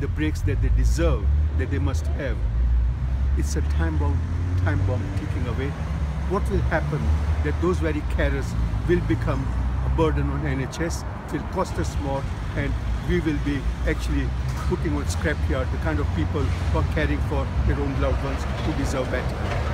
the breaks that they deserve, that they must have. It's a time bomb ticking away. What will happen? That those very carers will become a burden on NHS, will cost us more, and we will be actually putting on scrapyard the kind of people who are caring for their own loved ones who deserve better.